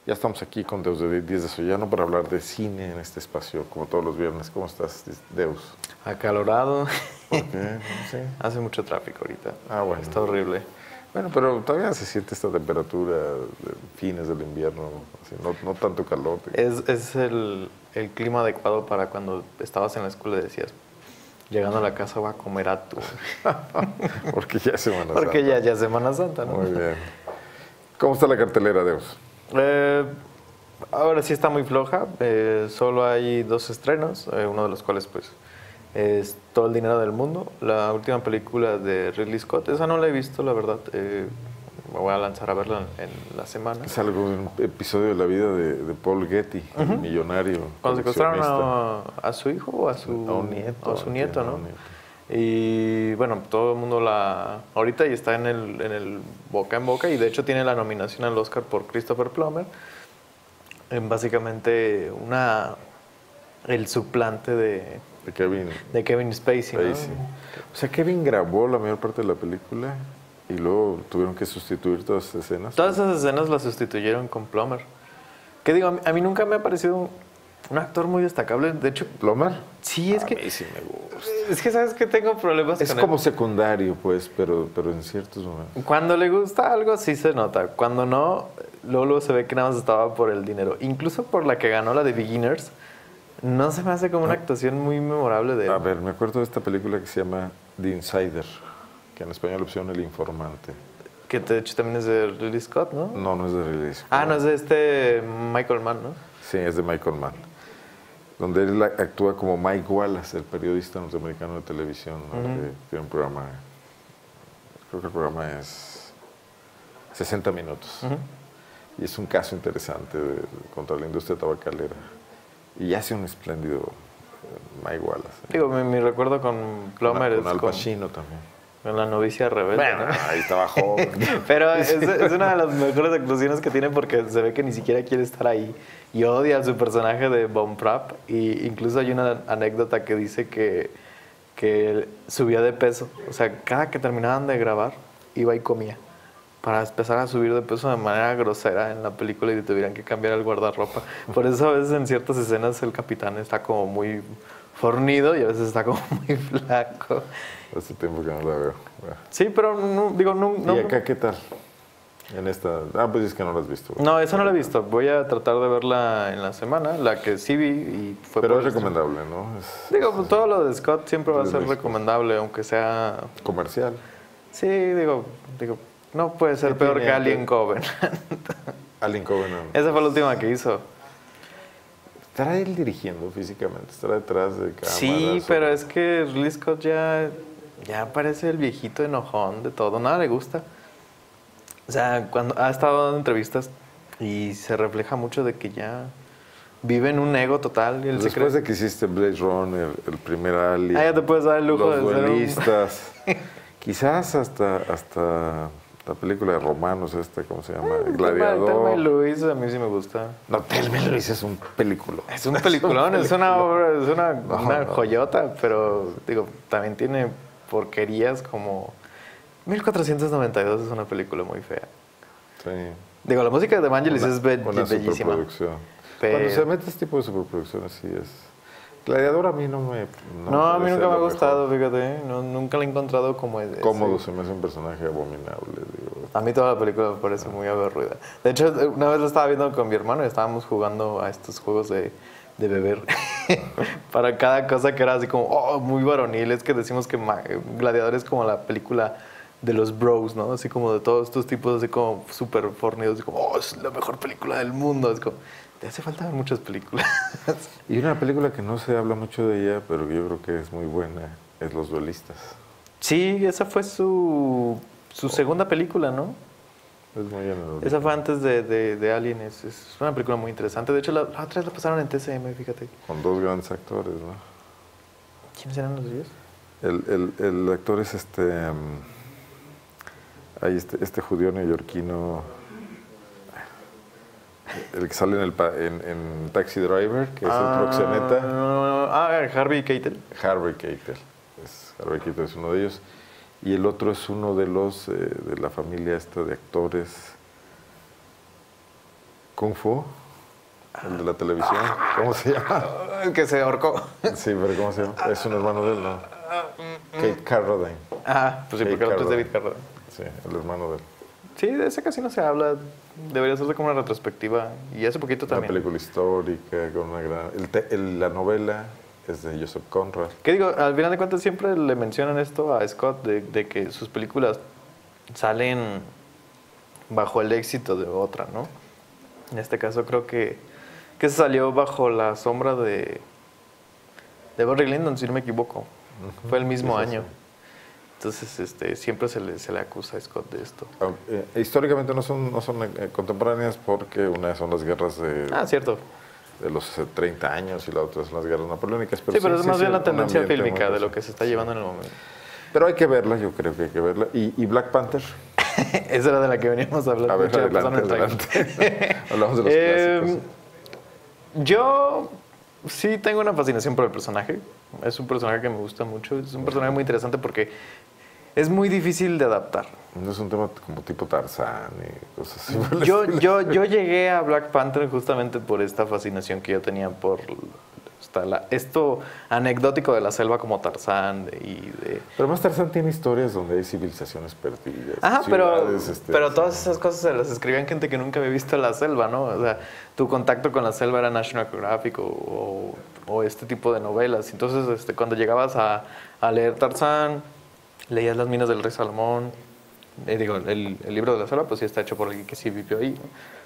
Ya estamos aquí con Deus de Díaz de Sollano para hablar de cine en este espacio, como todos los viernes. ¿Cómo estás, Deus? Acalorado. ¿Por qué? Sí. Hace mucho tráfico ahorita. Ah, bueno. Está horrible. Bueno, pero todavía se siente esta temperatura de fines del invierno, así, no tanto calor. Es el clima adecuado para cuando estabas en la escuela y decías, llegando a la casa voy a comer atún. Porque ya es Semana Santa. Porque ya es Semana Santa, ¿no? Muy bien. ¿Cómo está la cartelera, Deus? Ahora sí está muy floja. Solo hay 2 estrenos, uno de los cuales pues es Todo el dinero del mundo, la última película de Ridley Scott. Esa no la he visto, la verdad. Me voy a lanzar a verla en la semana. Es algo de un episodio de la vida de Paul Getty, el millonario. Cuando secuestraron a su hijo o a su nieto. A su nieto, ¿no? Un nieto. Y bueno, todo el mundo ahorita y está en el boca en boca, y de hecho tiene la nominación al Oscar por Christopher Plummer, en básicamente el suplante de Kevin Spacey, ¿no? O sea, Kevin grabó la mayor parte de la película y luego tuvieron que sustituir todas esas escenas. Todas esas escenas las sustituyeron con Plummer. ¿Qué digo? A mí nunca me ha parecido un actor muy destacable. De hecho, ¿Plummer? Sí, es que... A mí sí me gusta. Es que sabes que tengo problemas con él. Es como secundario, pues, pero en ciertos momentos. Cuando le gusta algo sí se nota. Cuando no, luego se ve que nada más estaba por el dinero. Incluso por la que ganó, la de Beginners, no se me hace como una actuación muy memorable de él. A ver, me acuerdo de esta película que se llama The Insider, que en español le pusieron El Informante. Que de hecho también es de Ridley Scott, ¿no? No es de Ridley Scott. Ah, no, es de Michael Mann, ¿no? Sí, es de Michael Mann. Donde él actúa como Mike Wallace, el periodista norteamericano de televisión, ¿no? Que tiene un programa, creo que el programa es 60 minutos. Y es un caso interesante contra la industria tabacalera. Y hace un espléndido Mike Wallace. Digo, mi recuerdo con Plummer es con Al Pacino también. Con La novicia rebelde, bueno, ¿no? ahí estaba joven. Pero es una de las mejores actuaciones que tiene, porque se ve que ni siquiera quiere estar ahí y odia a su personaje de Von Trapp. Y incluso hay una anécdota que dice que él subía de peso. O sea, cada que terminaban de grabar, iba y comía para empezar a subir de peso de manera grosera en la película y tuvieran que cambiar el guardarropa. Por eso a veces en ciertas escenas el capitán está como muy fornido y a veces está como muy flaco. Hace tiempo que no la veo. Bueno. Sí, pero no. ¿Y acá qué tal? En esta... pues es que no la has visto. No, esa no la he visto. Voy a tratar de verla en la semana. La que sí vi y fue... Pero es recomendable, ¿no? Pues todo lo de Scott siempre va a ser recomendable, aunque sea... comercial. Sí, digo, no puede ser peor que Alien Covenant. Alien Covenant. Esa fue la última que hizo. ¿Estará él dirigiendo físicamente? ¿Estará detrás de cámaras? Sí, pero es que Ridley Scott ya parece el viejito enojón de todo. Nada le gusta. O sea, cuando ha estado dando entrevistas y se refleja mucho de que ya vive en un ego total. Y después de que hiciste Blade Runner, el primer Alien... ya te puedes dar el lujo los de duelistas. Quizás hasta la película de romanos ¿cómo se llama? Gladiador. Thelma y Louise a mí sí me gusta. No, Thelma y Louise es un película. Es un peliculón, es una obra, es una joyota, pero digo, también tiene porquerías como 1492 es una película muy fea. Sí. Digo, la música de Vangelis es una bellísima. Superproducción. Pero... Cuando se mete este tipo de superproducciones, sí es... Gladiador a mí no me... No, a mí nunca me ha gustado, fíjate. Nunca la he encontrado como... Cómodo, se me hace un personaje abominable, digo. A mí toda la película me parece muy aburrida. De hecho, una vez lo estaba viendo con mi hermano y estábamos jugando a estos juegos de beber. Para cada cosa que era así como, muy varonil. Es que decimos que Gladiador es como la película de los bros, ¿no? Así como de todos estos tipos así como súper fornidos. Así como, es la mejor película del mundo. Es como... Te hace falta ver muchas películas. Y una película que no se habla mucho de ella, pero que yo creo que es muy buena, es Los duelistas. Sí, esa fue su segunda película, ¿no? Es muy generosa. Esa fue antes de Alien. Es una película muy interesante. De hecho, la otra vez la pasaron en TCM, fíjate. Con 2 grandes actores, ¿no? ¿Quiénes eran los ellos? El actor es este judío neoyorquino... El que sale en Taxi Driver, que es el proxeneta. Harvey Keitel. Harvey Keitel. Harvey Keitel es uno de ellos. Y el otro es uno de los de la familia esta de actores. Kung Fu, el de la televisión. ¿Cómo se llama? El que se ahorcó. Sí, pero ¿cómo se llama? Es un hermano de él, ¿no? Kate Carradine. Ah, pues sí, porque el otro es David Carradine. Sí, el hermano de él. Sí, de ese casi no se habla. Debería hacerse como una retrospectiva. Y hace poquito también. Una película histórica con una gran... la novela es de Joseph Conrad. ¿Qué digo? Al final de cuentas siempre le mencionan esto a Scott de que sus películas salen bajo el éxito de otra, ¿no? En este caso creo que se salió bajo la sombra de Barry Lyndon, si no me equivoco. Fue el mismo año. Sí. Entonces, siempre se le acusa a Scott de esto. Históricamente no son contemporáneas porque una son las guerras Cierto. de los 30 años y la otra son las guerras napoleónicas. Pero sí, pero es más bien la tendencia fílmica de muy lo que se está llevando en el momento. Pero hay que verla, yo creo que hay que verla. ¿Y Black Panther? Esa era de la que veníamos hablando. A ver, adelante. Hablamos de los clásicos. Yo sí tengo una fascinación por el personaje. Es un personaje que me gusta mucho. Es un personaje muy interesante porque es muy difícil de adaptar. No es un tema como tipo Tarzán y cosas así. Yo llegué a Black Panther justamente por esta fascinación que yo tenía por esto anecdótico de la selva como Tarzán Pero más Tarzán tiene historias donde hay civilizaciones perdidas. Ajá, pero todas esas cosas se las escribían gente que nunca había visto la selva, ¿no? O sea, tu contacto con la selva era National Geographic o este tipo de novelas. Entonces, cuando llegabas a leer Tarzán, leías Las minas del rey Salomón, el libro de la selva, pues sí está hecho por alguien que sí vivió ahí, ¿no?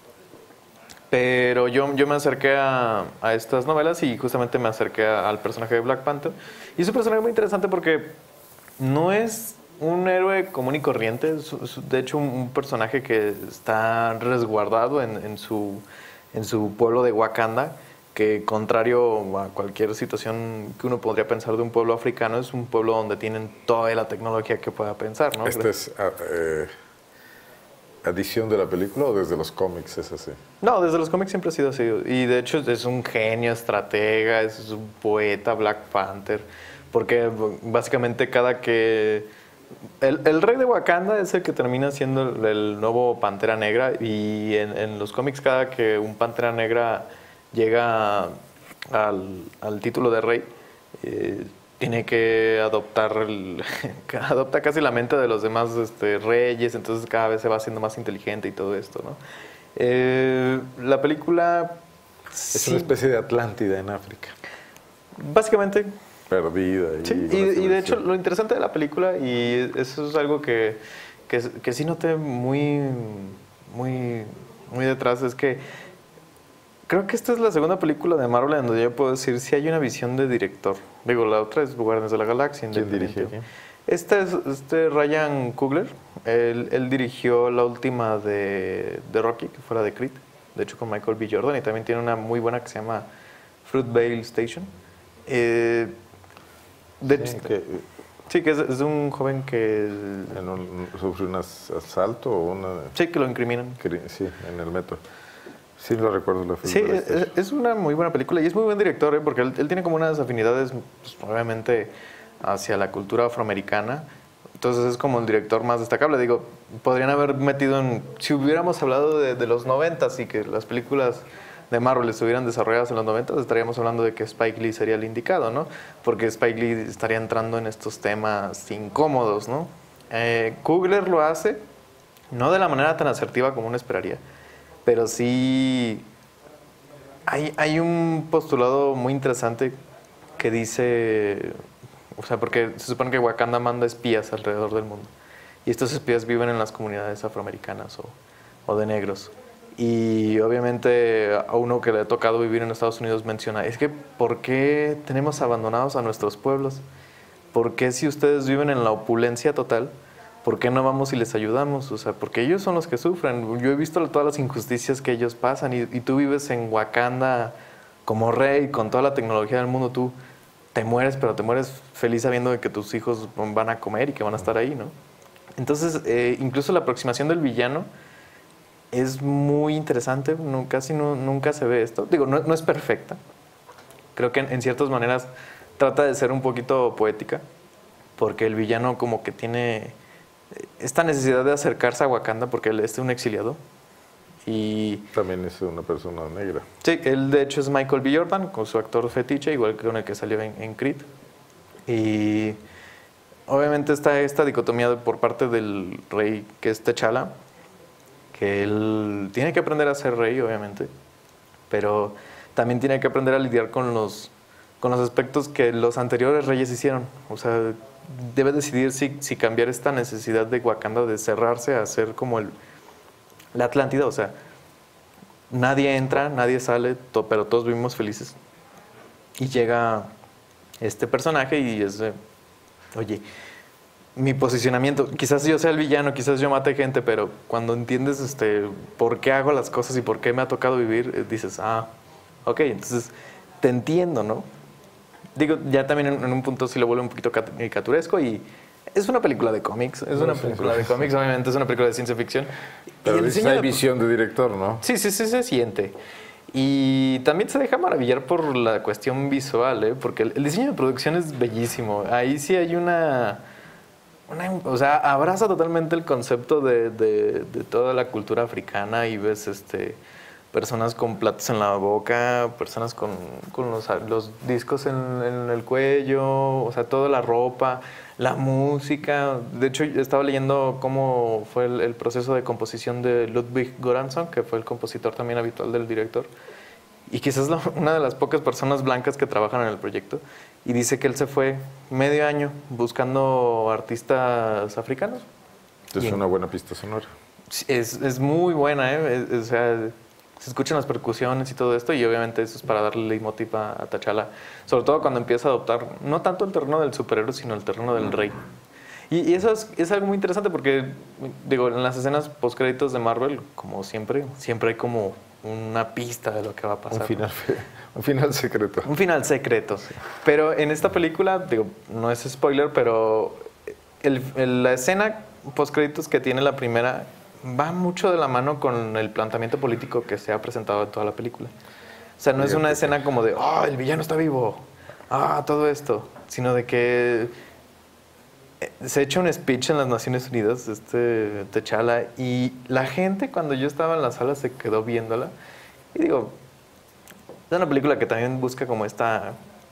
Pero yo me acerqué a estas novelas y justamente me acerqué al personaje de Black Panther. Y es un personaje muy interesante porque no es un héroe común y corriente. Es de hecho un personaje que está resguardado en su pueblo de Wakanda, que contrario a cualquier situación que uno podría pensar de un pueblo africano, es un pueblo donde tienen toda la tecnología que pueda pensar, ¿no? Este es... ¿Adición de la película o desde los cómics es así? No, desde los cómics siempre ha sido así. Y de hecho es un genio, estratega, es un poeta, Black Panther. Porque básicamente cada que... El rey de Wakanda es el que termina siendo el nuevo Pantera Negra. Y en los cómics cada que un Pantera Negra llega al título de rey... tiene que adopta casi la mente de los demás reyes, entonces cada vez se va haciendo más inteligente y todo esto, ¿no? La película... Es una especie de Atlántida en África. Básicamente. Perdida. Sí, y de hecho lo interesante de la película, y eso es algo que sí noté muy, muy, muy detrás, es que creo que esta es la segunda película de Marvel en donde yo puedo decir si hay una visión de director. Digo, la otra es Guardianes de la Galaxia. ¿Quién dirige? Esta es Ryan Coogler. Él dirigió la última de Rocky, que fue la de Creed. De hecho, con Michael B. Jordan. Y también tiene una muy buena que se llama Fruitvale Station. Sí, que es un joven que... ¿Sufre un asalto o una...? Sí, que lo incriminan. Sí, en el metro. Sí, lo recuerdo. Sí, es una muy buena película y es muy buen director, porque él tiene como unas afinidades, pues, obviamente, hacia la cultura afroamericana. Entonces es como el director más destacable. Digo, podrían haber metido en... Si hubiéramos hablado de los 90s y que las películas de Marvel estuvieran desarrolladas en los 90s, estaríamos hablando de que Spike Lee sería el indicado, ¿no? Porque Spike Lee estaría entrando en estos temas incómodos, ¿no? Coogler lo hace, no de la manera tan asertiva como uno esperaría, pero sí hay un postulado muy interesante que dice, o sea, porque se supone que Wakanda manda espías alrededor del mundo y estos espías viven en las comunidades afroamericanas o de negros. Y obviamente a uno que le ha tocado vivir en Estados Unidos menciona, es que ¿por qué tenemos abandonados a nuestros pueblos? ¿Por qué si ustedes viven en la opulencia total, por qué no vamos y les ayudamos? O sea, porque ellos son los que sufren. Yo he visto todas las injusticias que ellos pasan y tú vives en Wakanda como rey, con toda la tecnología del mundo, tú te mueres, pero te mueres feliz sabiendo de que tus hijos van a comer y que van a estar ahí, ¿no? Entonces, incluso la aproximación del villano es muy interesante, casi nunca se ve esto. Digo, no es perfecta. Creo que en ciertas maneras trata de ser un poquito poética, porque el villano como que tiene esta necesidad de acercarse a Wakanda, porque él es un exiliado, Y También es una persona negra. sí, él de hecho es Michael B. Jordan, con su actor fetiche, igual que con el que salió en Creed. Y obviamente está esta dicotomía por parte del rey, que es T'Challa, que él tiene que aprender a ser rey, obviamente, pero también tiene que aprender a lidiar con los aspectos que los anteriores reyes hicieron. O sea, debe decidir si cambiar esta necesidad de Wakanda de cerrarse a ser como la Atlántida. O sea, nadie entra, nadie sale, pero todos vivimos felices. Y llega este personaje y es de, oye, mi posicionamiento, quizás yo sea el villano, quizás yo mate gente, pero cuando entiendes por qué hago las cosas y por qué me ha tocado vivir, dices, ok, entonces te entiendo, ¿no? Digo, ya también en un punto sí lo vuelve un poquito caricaturesco y es una película de cómics, obviamente es una película de ciencia ficción. Pero hay visión de director, ¿no? Sí, se siente. Y también se deja maravillar por la cuestión visual, ¿eh? Porque el diseño de producción es bellísimo. Ahí sí hay o sea, abraza totalmente el concepto de toda la cultura africana y ves personas con platos en la boca, personas con los discos en el cuello, o sea, toda la ropa, la música. De hecho, estaba leyendo cómo fue el proceso de composición de Ludwig Göransson, que fue el compositor también habitual del director, y quizás una de las pocas personas blancas que trabajan en el proyecto, y dice que él se fue medio año buscando artistas africanos. Es una buena pista sonora. Es muy buena, ¿eh? O sea, se escuchan las percusiones y todo esto, y obviamente eso es para darle leitmotiv a T'Challa, sobre todo cuando empieza a adoptar no tanto el terreno del superhéroe, sino el terreno del rey. Y eso es algo muy interesante porque, digo, en las escenas postcréditos de Marvel, como siempre hay como una pista de lo que va a pasar. Un final secreto. Un final secreto. Sí. Pero en esta película, digo, no es spoiler, pero la escena postcréditos que tiene la primera va mucho de la mano con el planteamiento político que se ha presentado en toda la película. O sea, no es una escena como de, el villano está vivo, todo esto, sino de que se echa un speech en las Naciones Unidas, T'Challa, y la gente cuando yo estaba en la sala se quedó viéndola. Y digo, es una película que también busca como esta,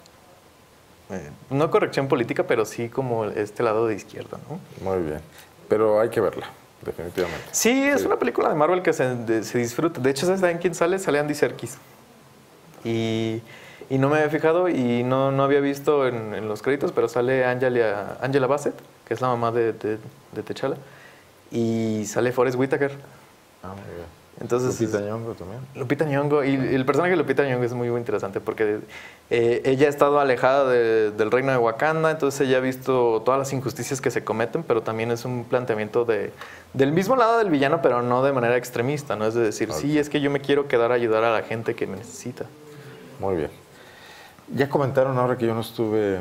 no corrección política, pero sí como este lado de izquierda, ¿no? Muy bien, pero hay que verla. Definitivamente. Sí, es una película de Marvel que se disfruta. De hecho, ¿sabes en quién sale? Sale Andy Serkis. Y no me había fijado y no había visto en los créditos, pero sale Angela Bassett, que es la mamá de T'Challa. Y sale Forest Whitaker. Muy bien. Entonces, Lupita Nyong'o también. Lupita Nyong'o. Y el personaje de Lupita Nyong'o es muy, muy interesante porque ella ha estado alejada del reino de Wakanda, entonces ella ha visto todas las injusticias que se cometen, pero también es un planteamiento del mismo lado del villano, pero no de manera extremista, ¿no? Es de decir, sí, es que yo me quiero quedar a ayudar a la gente que me necesita. Muy bien. Ya comentaron ahora que yo no estuve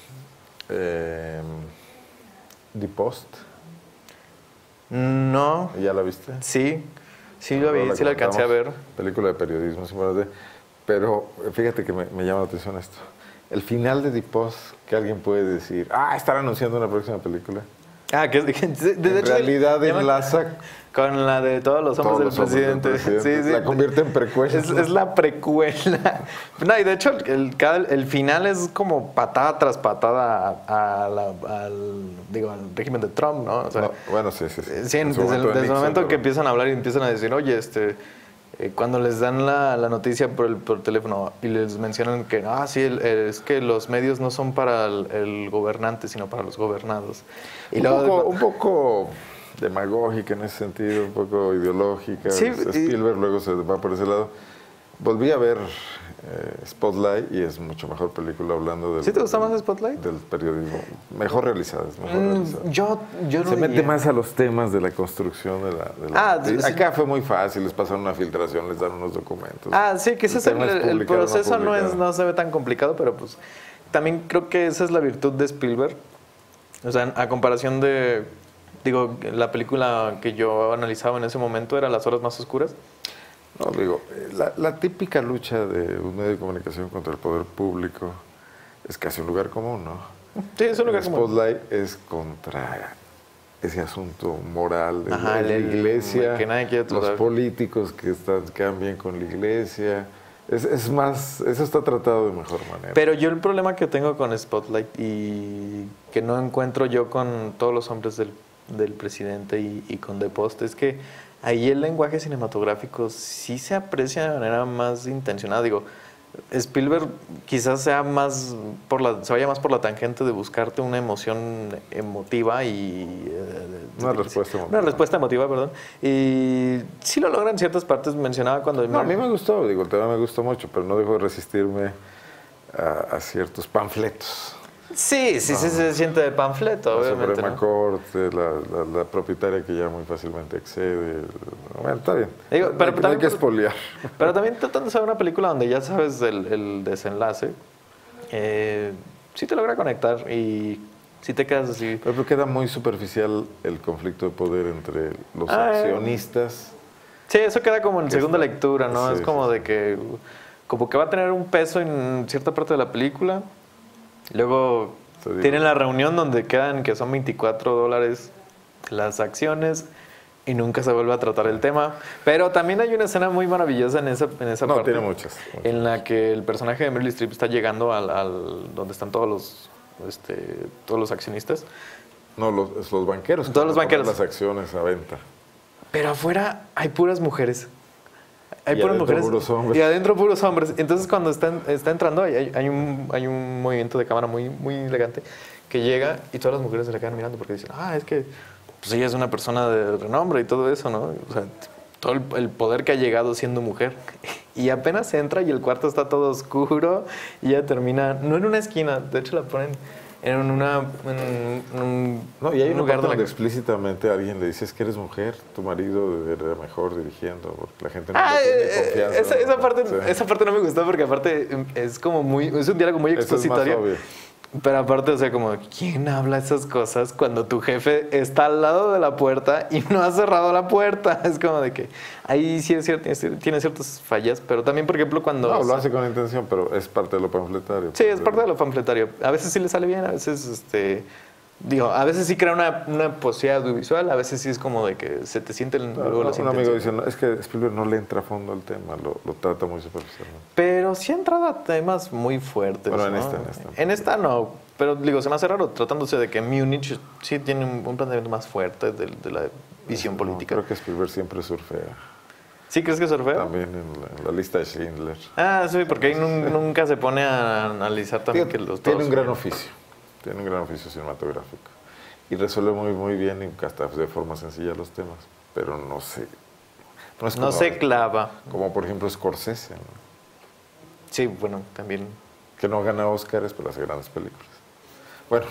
The Post. No. ¿Ya la viste? Sí. Sí, lo vi, sí la alcancé a ver. Película de periodismo, pero fíjate que me llama la atención esto. El final de The Post, que alguien puede decir, están anunciando una próxima película. Que en realidad enlaza con la de todos los hombres del presidente. Sí. La convierte en precuela. Es la precuela. No, y de hecho el final es como patada tras patada al régimen de Trump, ¿no? O sea, no, bueno, sí. Sí, desde el momento que empiezan a hablar y empiezan a decir, oye, cuando les dan la noticia por teléfono y les mencionan que es que los medios no son para el gobernante, sino para los gobernados. Y un poco demagógica en ese sentido, un poco ideológica. Sí, Spielberg luego se va por ese lado. Volví a ver Spotlight y es mucho mejor película hablando del... ¿Sí te gusta más Spotlight? Del periodismo. Mejor realizada. Yo no se mete más a los temas de la construcción de la sí. Acá fue muy fácil, les pasaron una filtración, les dan unos documentos. Sí, que ese el proceso no se ve tan complicado, pero pues también creo que esa es la virtud de Spielberg. O sea, a comparación de... Digo, la película que yo analizaba en ese momento era Las horas más oscuras. No, digo, la típica lucha de un medio de comunicación contra el poder público es casi un lugar común, ¿no? Sí, es un lugar común. Spotlight es contra ese asunto moral de Ajá, la iglesia, que nadie quiere los tocar. políticos que quedan bien con la iglesia. Es más, eso está tratado de mejor manera. Pero yo el problema que tengo con Spotlight y que no encuentro yo con todos los hombres del presidente y con The Post es que ahí el lenguaje cinematográfico sí se aprecia de manera más intencionada. Digo, Spielberg quizás sea se vaya más por la tangente de buscarte una emoción emotiva y... Una respuesta emotiva. Una respuesta emotiva, perdón. Y sí lo logra en ciertas partes. Mencionaba cuando... No, a mí me gustó, digo, el tema me gustó mucho, pero no dejo de resistirme a ciertos panfletos. Sí, se siente de panfleto, La obviamente. Suprema ¿no? Corte, la propietaria que ya muy fácilmente excede. Bueno, está bien. Digo, pero no hay que espoliar. Pero también tratando de saber una película donde ya sabes el desenlace, sí te logra conectar y sí te quedas así. Pero queda muy superficial el conflicto de poder entre los accionistas. Sí, eso queda como en segunda lectura, ¿no? Sí, es como sí, de que como que va a tener un peso en cierta parte de la película. Luego tienen la reunión donde quedan que son $24 las acciones y nunca se vuelve a tratar el tema. Pero también hay una escena muy maravillosa en esa parte. No, tiene muchas. En la que el personaje de Meryl Streep está llegando al donde están todos los accionistas. No, los banqueros. Todos los banqueros. Las acciones a venta. Pero afuera hay puras mujeres. Hay Y puras adentro mujeres. puros hombres. Y adentro puros hombres. Entonces cuando está entrando hay un movimiento de cámara muy, muy elegante que llega y todas las mujeres se le quedan mirando porque dicen, es que pues ella es una persona de renombre y todo eso, ¿no? O sea, todo el poder que ha llegado siendo mujer. Y apenas entra y el cuarto está todo oscuro y ella termina, no en una esquina, de hecho la ponen en un No, y hay un lugar de donde explícitamente alguien le dice, es que eres mujer, tu marido debería mejor dirigiendo, porque la gente no tiene confianza. Esa parte no me gustó porque aparte es como es un diálogo muy expositorio. Eso es más obvio. Pero aparte, o sea, como, ¿quién habla esas cosas cuando tu jefe está al lado de la puerta y no ha cerrado la puerta? Es como de que ahí sí es cierto, tiene ciertas fallas, pero también, por ejemplo, cuando... No, lo hace con intención, pero es parte de lo panfletario. Sí, es parte de lo panfletario. A veces sí le sale bien, a veces, a veces sí crea una posibilidad audiovisual, a veces sí es como de que se te sienten luego las Un amigo dice, intenciones. es que Spielberg no le entra a fondo al tema, lo trata muy superficialmente. Pero sí ha entrado a temas muy fuertes. Bueno, ¿no? en esta. En esta no, pero digo, se me hace raro tratándose de que Múnich sí tiene un planteamiento más fuerte de la visión política. Creo que Spielberg siempre surfea. ¿Sí crees que surfea? También en la lista de Schindler. Sí, porque ahí nunca se pone a analizar también que los Tiene todos un gran oficio. Tiene un gran oficio cinematográfico. Y resuelve muy, muy bien y hasta de forma sencilla los temas. Pero no sé. No se clava. Como por ejemplo Scorsese, ¿no? Sí, bueno, también. Que no gana Óscares, pero hace grandes películas. Bueno,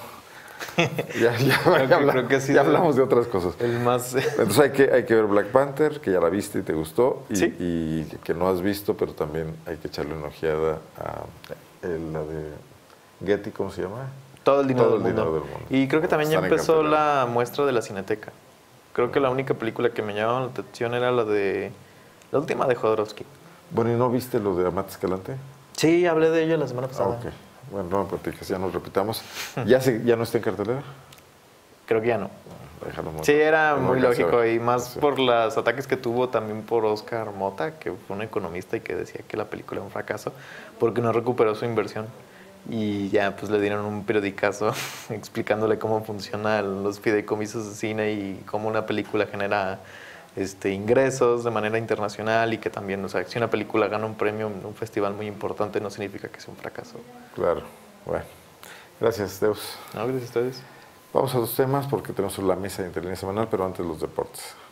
creo que sí, ya hablamos de otras cosas. El más... Entonces hay que ver Black Panther, que ya la viste y te gustó, ¿Sí? y que no has visto, pero también hay que echarle una ojeada a la de Getty, ¿cómo se llama? Todo el dinero, del, dinero mundo. del mundo. Y creo que también ya Están en empezó cartelera. la muestra de la Cineteca. Creo que la única película que me llamaba la atención era la última de Jodorowsky. Bueno, ¿y no viste lo de Amat Escalante? Sí, hablé de ella la semana pasada. Ok. Bueno, no me platiques, ya nos repitamos. ¿Ya no está en cartelera? Creo que ya no. Déjalo Sí, era no muy alcancé a lógico ver. y más Sí. por los ataques que tuvo también por Oscar Mota, que fue un economista y que decía que la película era un fracaso porque no recuperó su inversión. Y ya pues le dieron un periodicazo explicándole cómo funcionan los fideicomisos de cine y cómo una película genera ingresos de manera internacional y que también, o sea, si una película gana un premio en un festival muy importante no significa que sea un fracaso. Claro. Bueno. Gracias, Deus. ¿No? Gracias a ustedes. Vamos a los temas porque tenemos la mesa de inteligencia semanal, pero antes los deportes.